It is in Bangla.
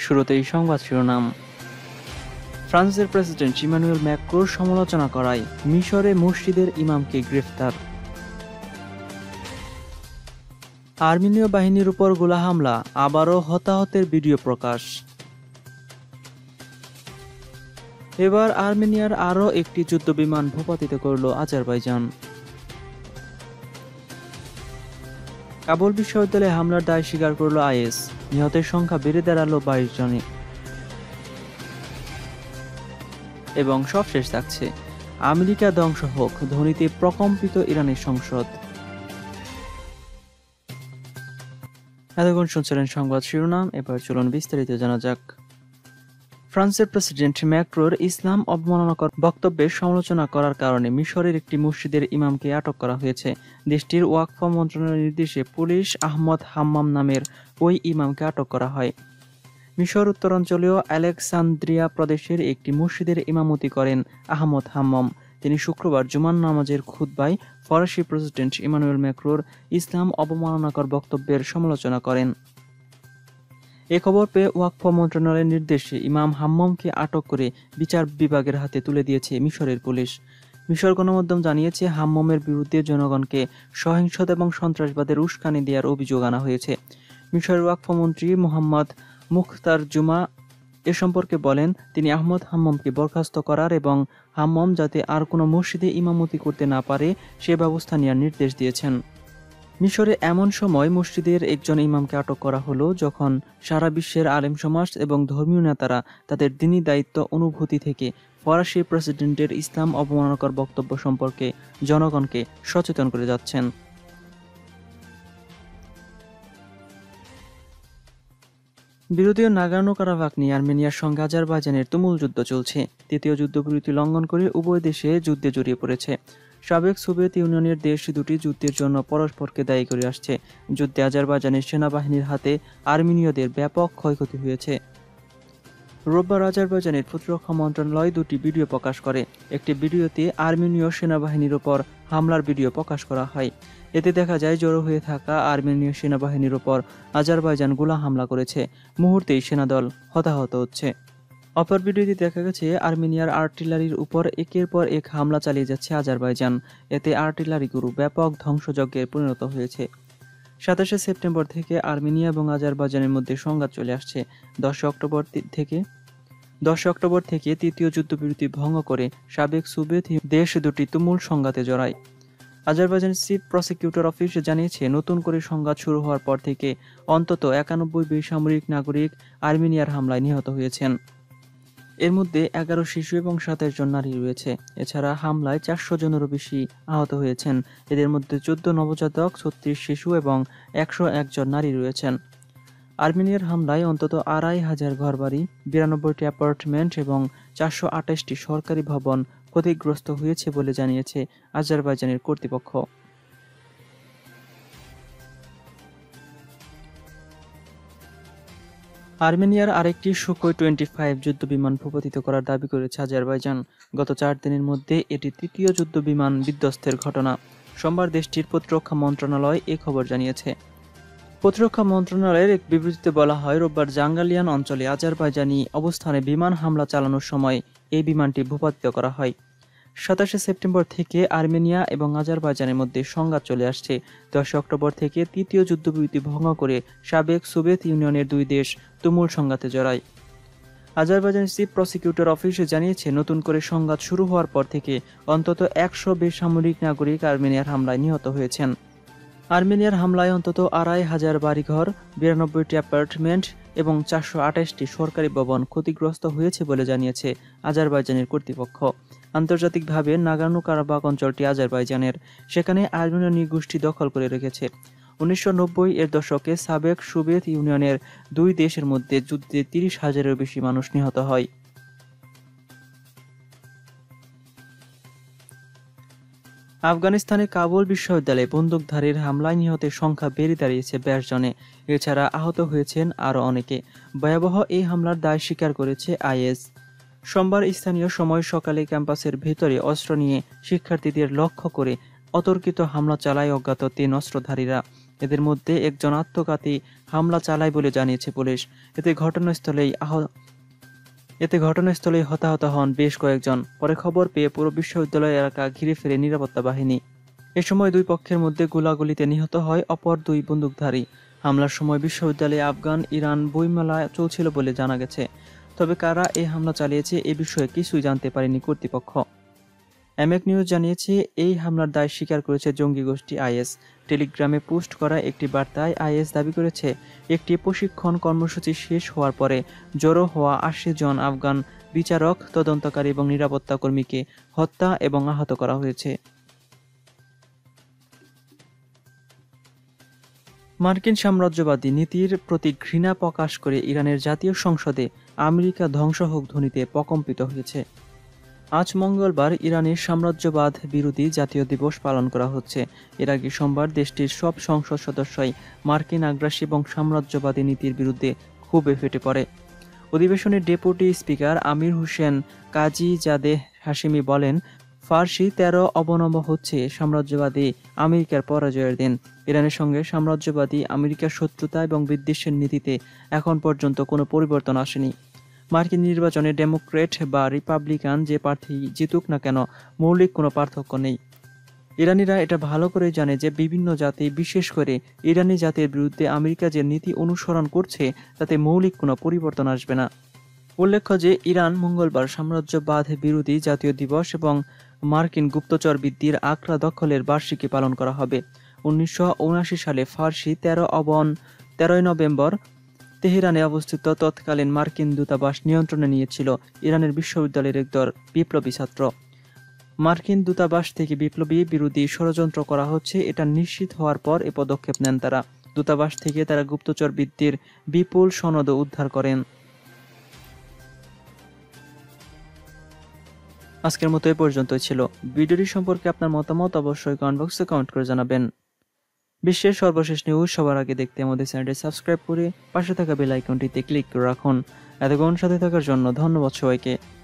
শুরুতেই সংবাদ শিরোনাম। ফ্রান্সের প্রেসিডেন্ট ইমানুয়েল ম্যাক্রোর সমালোচনা করায় মিশরে মসজিদের ইমামকে গ্রেফতার। আর্মেনীয় বাহিনীর উপর গোলা হামলা, আবারও হতাহতের ভিডিও প্রকাশ। এবার আর্মেনিয়ার আরও একটি যুদ্ধবিমান ভূপাতিত করল আজারবাইজান। কাবুল বিশ্ববিদ্যালয়ে হামলার দায় স্বীকার করল আইএস, নিহতের সংখ্যা বেড়ে দাঁড়ালো 22 জনে। এবং সবশেষ থাকছে, আমেরিকা ধ্বংস হোক, ধ্বনিতে প্রকম্পিত ইরানের সংসদ। এতক্ষণ শুনছিলেন সংবাদ শিরোনাম, এবার চলুন বিস্তারিত জানা যাক। ফ্রান্সের প্রেসিডেন্ট ম্যাক্রোর ইসলাম অবমাননাকর বক্তব্যের সমালোচনা করার কারণে মিশরের একটি মসজিদের ইমামকে আটক করা হয়েছে। দেশটির ওয়াকফ মন্ত্রণালয়ের নির্দেশে পুলিশ আহমদ হাম্মাম নামের ওই ইমামকে আটক করা হয়। মিশর উত্তরাঞ্চলীয় আলেকসান্দ্রিয়া প্রদেশের একটি মসজিদের ইমামতি করেন আহমদ হাম্মাম। তিনি শুক্রবার জুমার নামাজের খুতবায় ফরাসি প্রেসিডেন্ট ইমানুয়েল ম্যাক্রোর ইসলাম অবমাননাকর বক্তব্যের সমালোচনা করেন। এ খবর পেয়ে ওয়াকফ মন্ত্রণালয়ের নির্দেশে ইমাম হাম্মামকে আটক করে বিচার বিভাগের হাতে তুলে দিয়েছে মিশরের পুলিশ। মিশর গণমাধ্যম জানিয়েছে, হাম্মামের বিরুদ্ধে জনগণকে সহিংসতা এবং সন্ত্রাসবাদের উস্কানি দেওয়ার অভিযোগ আনা হয়েছে। মিশরের ওয়াকফ মন্ত্রী মোহাম্মদ মুখতার জুমা এ সম্পর্কে বলেন, তিনি আহমদ হাম্মামকে বরখাস্ত করার এবং হাম্মাম যাতে আর কোনো মসজিদে ইমামতি করতে না পারে সে ব্যবস্থা নেওয়ার নির্দেশ দিয়েছেন। মিশরে এমন সময় মসজিদের একজন ইমামকে আটক করা হলো যখন সারা বিশ্বের আলেম সমাজ এবং ধর্মীয় নেতারা তাদের দ্বীনি দায়িত্ব অনুভূতি থেকে ফরাসি প্রেসিডেন্টের ইসলাম অবমাননাকর বক্তব্য সম্পর্কে জনগণকে সচেতন করে যাচ্ছেন। বিরোধী নাগোর্নো কারাবাখ নিয়ে আর্মেনিয়ার সঙ্গে আজারবাইজানের তুমুল যুদ্ধ চলছে। তৃতীয় যুদ্ধবিরতি লঙ্ঘন করে উভয় দেশে যুদ্ধে জড়িয়ে পড়েছে। সাবেক সোভিয়েত ইউনিয়নের দেশ দুটি যুদ্ধের জন্য পরস্পরকে দায়ী করে আসছে। যুদ্ধে আজারবাইজানের সেনাবাহিনীর হাতে আর্মেনীয়দের ব্যাপক ক্ষয়ক্ষতি হয়েছে। রোববার আজারবাইজানের প্রতিরক্ষা মন্ত্রণালয় দুটি ভিডিও প্রকাশ করে। একটি ভিডিওতে আর্মেনীয় সেনাবাহিনীর উপর হামলার ভিডিও প্রকাশ করা হয়। এতে দেখা যায়, জড়ো হয়ে থাকা আর্মেনীয় সেনাবাহিনীর উপর আজারবাইজান গোলা হামলা করেছে। মুহূর্তেই সেনাদল হতাহত হচ্ছে। অপর ভিডিওতে দেখা গেছে, আর্মেনিয়ার আর্টিলারির উপর একের পর এক হামলা চালিয়ে যাচ্ছে আজারবাইজান। এতে আর্টিলারিগুলো ব্যাপক ধ্বংসযজ্ঞে পরিণত হয়েছে। 27শে সেপ্টেম্বর থেকে আর্মেনিয়া এবং আজারবাইজানের মধ্যে সংঘাত চলে আসছে। 10 অক্টোবর থেকে তৃতীয় যুদ্ধবিরতি ভঙ্গ করে সাবেক সোভিয়েত দেশ দুটি তুমুল সংঘাতে জড়ায়। আজারবাইজান চিফ প্রসিকিউটর অফিস জানিয়েছে, নতুন করে সংঘাত শুরু হওয়ার পর থেকে অন্তত 91 বেসামরিক নাগরিক আর্মেনিয়ার হামলায় নিহত হয়েছেন। এর মধ্যে 11 শিশু এবং 27 জন নারী রয়েছে। এছাড়া হামলায় 400 জনেরও বেশি আহত হয়েছেন। এদের মধ্যে 14 নবজাতক, 36 শিশু এবং 101 জন নারী রয়েছেন। আর্মেনিয়ার হামলায় অন্তত 2500 ঘরবাড়ি, 92টি অ্যাপার্টমেন্ট এবং 428টি সরকারি ভবন ক্ষতিগ্রস্ত হয়েছে বলে জানিয়েছে আজারবাইজানের কর্তৃপক্ষ। আর্মেনিয়ার আরেকটি সুখোই 25 যুদ্ধবিমান ভূপাতিত করার দাবি করেছে আজারবাইজান। গত 4 দিনের মধ্যে এটি তৃতীয় যুদ্ধবিমান বিধ্বস্তের ঘটনা। সোমবার দেশটির প্রতিরক্ষা মন্ত্রণালয় এ খবর জানিয়েছে। প্রতিরক্ষা মন্ত্রণালয়ের এক বিবৃতিতে বলা হয়, রোববার জাঙ্গালিয়ান অঞ্চলে আজারবাইজানি অবস্থানে বিমান হামলা চালানোর সময় এই বিমানটি ভূপাতিত করা হয়। 27শে সেপ্টেম্বর থেকে আর্মেনিয়া এবং আজারবাইজানের মধ্যে সংঘাত চলে আসছে। 10 অক্টোবর থেকে তৃতীয় যুদ্ধবিরতি ভঙ্গ করে সাবেক সোভিয়েত ইউনিয়নের দুই দেশ তুমুল সংঘাতে জড়ায়। আজারবাইজানের চিফ প্রসিকিউটর অফিস জানিয়েছে, নতুন করে সংঘাত শুরু হওয়ার পর থেকে অন্তত 100 বেসামরিক নাগরিক আর্মেনিয়ার হামলায় নিহত হয়েছেন। আর্মেনিয়ার হামলায় অন্তত 2500 বাড়িঘর, 92টি অ্যাপার্টমেন্ট এবং 428টি সরকারি ভবন ক্ষতিগ্রস্ত হয়েছে বলে জানিয়েছে আজারবাইজানের কর্তৃপক্ষ। আন্তর্জাতিকভাবে নাগোর্নো কারাবাখ অঞ্চলটি আজারবাইজানের, সেখানে আর্মেনীয় নৃগোষ্ঠী দখল করে রেখেছে। 1990 এর দশকে সাবেক সোভিয়েত ইউনিয়নের দুই দেশের মধ্যে যুদ্ধে 30,000-এরও বেশি মানুষ নিহত হয়। আফগানিস্তানের কাবুল বিশ্ববিদ্যালয়ে বন্দুকধারীর হামলায় নিহতের সংখ্যা বেড়ে দাঁড়িয়েছে 22 জনে। এছাড়া আহত হয়েছেন আরও অনেকে। ভয়াবহ এই হামলার দায় স্বীকার করেছে আইএস। সোমবার স্থানীয় সময় সকালে ক্যাম্পাসের ভেতরে অস্ত্র নিয়ে শিক্ষার্থীদের লক্ষ্য করে অতর্কিত হামলা চালায় অজ্ঞাত 3 অস্ত্রধারীরা। এদের মধ্যে একজন আত্মঘাতী হামলা চালায় বলে জানিয়েছে পুলিশ। এতে ঘটনাস্থলেই হতাহত হন বেশ কয়েকজন। পরে খবর পেয়ে পুরো বিশ্ববিদ্যালয় এলাকা ঘিরে ফেলে নিরাপত্তা বাহিনী। এ সময় দুই পক্ষের মধ্যে গোলাগুলিতে নিহত হয় অপর দুই বন্দুকধারী। হামলার সময় বিশ্ববিদ্যালয়ে আফগান ইরান বইমেলা চলছিল বলে জানা গেছে। তবে কারা এই হামলা চালিয়েছে এ বিষয়ে কিছুই জানতে পারেনি কর্তৃপক্ষ। এমএক নিউজ জানিয়েছে, এই হামলার দায় স্বীকার করেছে জঙ্গি গোষ্ঠী আইএস। টেলিগ্রামে পোস্ট করা একটি বার্তায় আইএস দাবি করেছে, একটি প্রশিক্ষণ কর্মসূচি শেষ হওয়ার পরে জড়ো হওয়া ৮০ জন আফগান বিচারক, তদন্তকারী এবং নিরাপত্তা কর্মীকে হত্যা এবং আহত করা হয়েছে। মার্কিন সাম্রাজ্যবাদী নীতির প্রতি ঘৃণা প্রকাশ করে ইরানের জাতীয় সংসদে আমেরিকা ধ্বংস হোক ধ্বনিতে প্রকম্পিত হয়েছে। আজ মঙ্গলবার ইরানের সাম্রাজ্যবাদ বিরোধী জাতীয় দিবস পালন করা হচ্ছে। এর আগে সোমবার দেশটির সব সংসদ সদস্যই মার্কিন আগ্রাসী এবং সাম্রাজ্যবাদী নীতির বিরুদ্ধে ক্ষোভে ফেটে পড়ে। অধিবেশনে deputy speaker Amir Hossein Kazizadeh Hashemi বলেন, ফার্সি ১৩ অবনম্ব হচ্ছে সাম্রাজ্যবাদী আমেরিকার পরাজয়ের দিন। ইরানের সঙ্গে সাম্রাজ্যবাদী আমেরিকার শত্রুতা এবং বিদ্বেষের নীতিতে এখন পর্যন্ত কোনো পরিবর্তন আসেনি। মার্কিন নির্বাচনে ডেমোক্রেট বা রিপাবলিকান যে প্রার্থী জিতুক না কেন, মৌলিক কোনো পার্থক্য নেই। ইরানিরা এটা ভালো করে জানে যে বিভিন্ন জাতি, বিশেষ করে ইরানি জাতির বিরুদ্ধে আমেরিকা যে নীতি অনুসরণ করছে তাতে মৌলিক কোনো পরিবর্তন আসবে না। উল্লেখ্য যে ইরান মঙ্গলবার সাম্রাজ্যবাদ বিরোধী জাতীয় দিবস এবং মার্কিন গুপ্তচর বৃদ্ধির আগ্রা দখলের বার্ষিকী পালন করা হবে। ১৯৭৯ সালে ফার্সি ১৩ই নভেম্বর তেহরানে অবস্থিত তৎকালীন মার্কিন দূতাবাস নিয়ন্ত্রণে নিয়েছিল ইরানের বিশ্ববিদ্যালয়ের একদল বিপ্লবী ছাত্র। মার্কিন দূতাবাস থেকে বিপ্লবী বিরোধী ষড়যন্ত্র করা হচ্ছে এটা নিশ্চিত হওয়ার পর এ পদক্ষেপ নেন তারা। দূতাবাস থেকে তারা গুপ্তচর বৃত্তির বিপুল সনদও উদ্ধার করেন। আজকের মতো এ পর্যন্তই ছিল। ভিডিওটি সম্পর্কে আপনার মতামত অবশ্যই কমেন্ট বক্সে কমেন্ট করে জানাবেন। বিশ্বের সর্বশেষ নিউজ সবার আগে দেখতে আমাদের চ্যানেলটি সাবস্ক্রাইব করে পাশে থাকা বেল আইকনটিতে ক্লিক করে রাখুন। এতক্ষণ সাথে থাকার জন্য ধন্যবাদ সবাইকে।